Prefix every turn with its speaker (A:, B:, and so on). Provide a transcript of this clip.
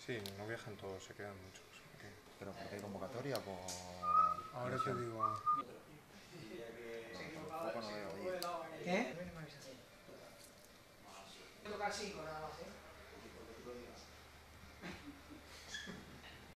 A: Sí, no viajan todos, se quedan muchos.
B: ¿Pero porque hay convocatoria o por...?
A: Ahora te digo...
B: Tampoco no veo ahí.
C: ¿Qué? Toca 5 nada más.